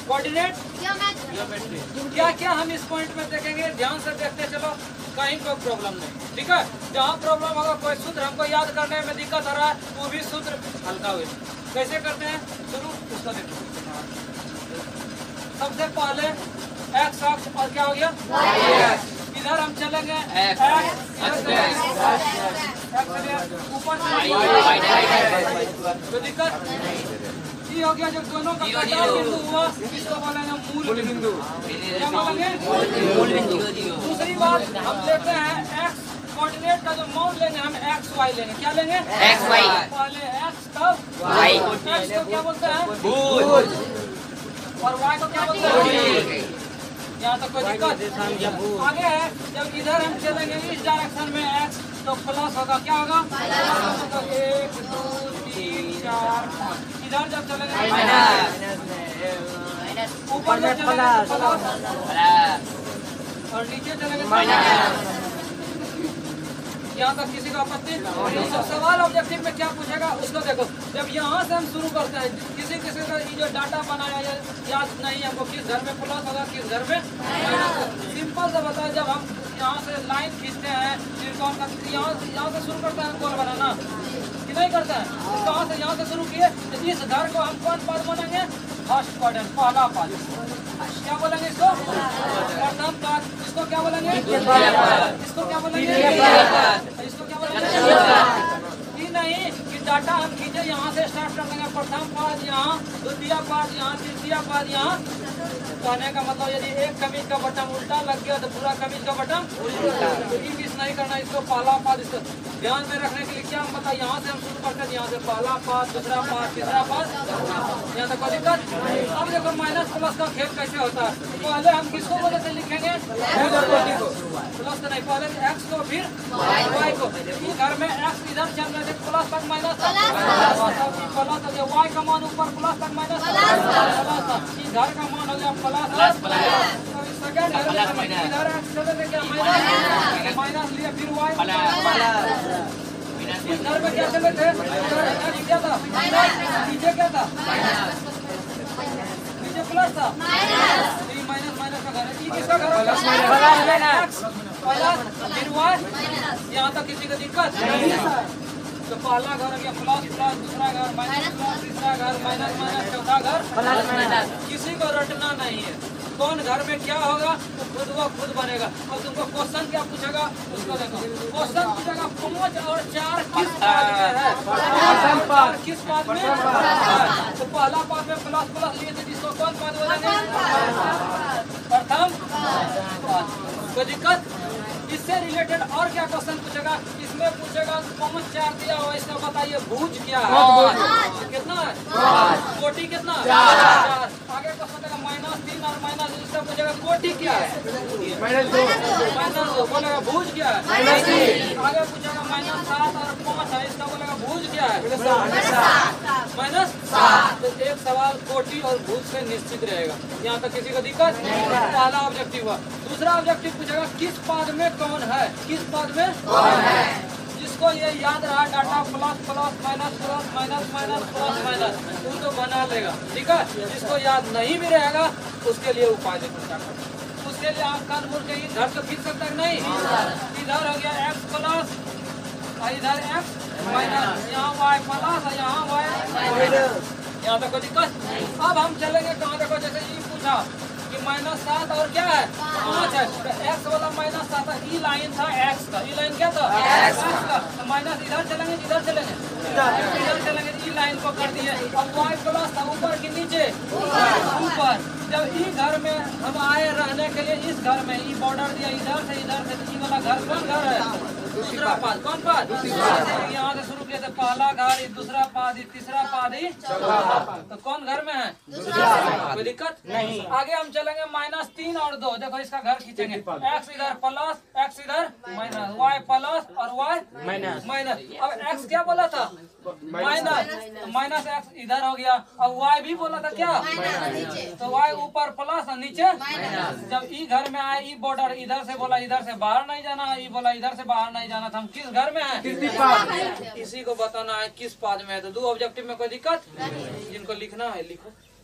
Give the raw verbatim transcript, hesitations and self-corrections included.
Coordinate geometry. क्या क्या हम इस पॉइंट में देखेंगे, ध्यान से देखते चलो, कहीं कोई प्रॉब्लम नहीं। ठीक है, जहाँ प्रॉब्लम होगा, कोई सूत्र हमको याद करने में दिक्कत आ रहा है, वो भी सूत्र हल्का हुए। कैसे करते हैं शुरू, उसको देखो। सबसे पहले एक्स अक्ष और क्या हो गया, इधर हम चलेंगे ऊपर तो दिक्कत ये हो गया। जब दोनों का कटाव बिंदु हुआ, इसको बोलेंगे मूल बिंदु। क्या बोलेंगे, मूल बिंदु। दूसरी बात हम लेते हैं एक्स कोऑर्डिनेट का जो मान लेंगे, हम एक्स वाई लेंगे। क्या लेंगे, एक्स वाई। पहले एक्स तब वाई। एक्स को क्या बोलते हैं, भूज, और वाई को क्या बोलते हैं। यहाँ तक कोई दिक्कत आगे है। जब इधर हम चलेंगे इस डायरेक्शन में एक्स, तो प्लस होगा, क्या होगा, तो एक दो तीन चार पाँच। इधर जब चलेंगे ऊपर जब चलेंगे प्लस, और नीचे चलेंगे माइनस। यहाँ तक किसी का आपत्ति? तो सवाल ऑब्जेक्टिव में क्या पूछेगा उसको देखो। जब यहाँ से हम शुरू करते हैं, किसी किसी का ये जो डाटा बनाया याद नहीं हमको, किस घर में प्लस होगा, किस घर में माइनस। सिंपल से बताया, जब हम यहाँ से लाइन खींचते हैं त्रिकोण का, यहाँ यहाँ से शुरू करते हैं गोल बनाना, कि नहीं करते हैं। कहाँ से, यहाँ से शुरू किए, इस घर को हम कौन पाद मानेंगे, फर्स्ट क्वाड्रेंट, पहला पाद। क्या बोलेंगे इसको, प्रथम पाद। इसको क्या बोलेंगे, इसको क्या बोलेंगे, इसको क्या बोलेंगे। ये नहीं कि डाटा हम खींचे, यहाँ से स्टार्ट कर देंगे, प्रथम पाद यहाँ, द्वितीय पाद यहाँ, तृतीय पाद यहाँ। कहने का मतलब यदि एक कमीज का बटन उल्टा लग गया तो पूरा कमीज का बटन उल्टा, मिस नहीं करना। इसको पहला पाद, इसको ध्यान में रखने के लिए क्या मतलब, यहाँ से हम शुरू करते हैं, यहाँ से पहला पाद, दूसरा पाद, तीसरा पाद, यहाँ तक कोई दिक्कत। अब देखो माइनस प्लस का खेल कैसे होता है। पहले हम किसको बोले थे लिखेंगे, प्लस तो नहीं, पहले एक्स को फिर वाई को। घर में एक्स इधर चल रहे थे, प्लस तक माइनस प्लस हो गया, वाई का मान ऊपर प्लस तक माइनस प्लस, घर का मान हो गया प्लस प्लस। सेकंड इधर एक्स चले थे, क्या माइनस माइनस लिए, फिर वाई इधर में क्या चले थे, क्या था नीचे, क्या था नीचे प्लस था, माइनस माइनस का घर है। किसका घर, प्लस फिर वाई। यहाँ तक किसी को दिक्कत, तो पहला घर हो गया प्लस प्लस, दूसरा घर माइनस प्लस, तीसरा घर माइनस माइनस, चौथा घर प्लस माइनस। किसी को रटना नहीं है, कौन घर में क्या होगा तो खुद वो खुद बनेगा। और तुमको क्वेश्चन क्या पूछेगा उसको देखो। क्वेश्चन पूछेगा पाँच और चार किस पाद में है, किस पाद में, तो पहला पाद में प्लस प्लस लिए थे, जिसको कौन पाद बोलेंगे, प्रथम पाद। कोई दिक्कत, इससे रिलेटेड और क्या क्वेश्चन पूछेगा, इसमें पूछेगा पाँच चार दिया हुआ, इसका बताइए भुज क्या है, कितना है, कोटि कितना, चार। आगे क्वेश्चन देगा माइनस तीन और माइनस, इसका पूछेगा कोटि क्या है, माइनस दो, माइनस दो बोलेगा भुज क्या है, माइनस तीन। आगे पूछेगा माइनस सात और पाँच है, इसका बोलेगा भुज क्या है, माइनस सात। तो एक सवाल कोटि और भुज से निश्चित रहेगा। यहाँ तक किसी को दिक्कत, पहला ऑब्जेक्टिव हुआ। दूसरा ऑब्जेक्टिव पूछेगा किस पाद में कौन है, किस पाद में कौन है। जिसको ये याद रहा data plus plus minus plus minus minus plus minus, वो तो बना लेगा। ठीक है, जिसको याद नहीं भी रहेगा उसके लिए उपाय देखो। उसके लिए आप कान मुड़ के इधर से खींच सकते हैं, नहीं इधर हो गया एक्स प्लस और इधर एक्स माइनस, यहाँ वाई प्लस और यहाँ वाई माइनस। यहाँ तक कोई दिक्कत। अब हम चलेंगे कहाँ, देखो जैसे ये पूछा कि माइनस सात और क्या है पाँच है, तो एक्स वाला माइनस सात, ई लाइन था एक्स का, ई लाइन क्या था एक्स का, तो माइनस इधर चलेंगे, इधर चलेंगे, इधर चलेंगे, ई लाइन को कर दिए। अब वाई प्लस था ऊपर की नीचे, ऊपर। जब ई घर में हम आए रहने के लिए, इस घर में ई बॉर्डर दिया इधर से इधर से, ई वाला घर कौन घर है, दूसरा पाद। कौन पाद, यहाँ से शुरू किया था, पहला घर, दूसरा पाद, तीसरा पाद, तो कौन घर में है, कोई दिक्कत नहीं। आगे हम चलेंगे माइनस तीन और दो, देखो इसका घर खींचेंगे, एक्स इधर प्लस, एक्स इधर माइनस, वाई प्लस और वाई माइनस माइनस। अब एक्स क्या बोला था, माइनस, तो माइनस एक्स इधर हो गया। अब वाई भी बोला था क्या, तो वाई ऊपर प्लस और नीचे। जब ई घर में आए, ई बॉर्डर इधर से बोला इधर से बाहर नहीं जाना, ई बोला इधर से बाहर नहीं जाना था। हम किस घर में है, इसी को बताना है किस पाद में है। तो दो ऑब्जेक्टिव में कोई दिक्कत, जिनको लिखना है लिखो।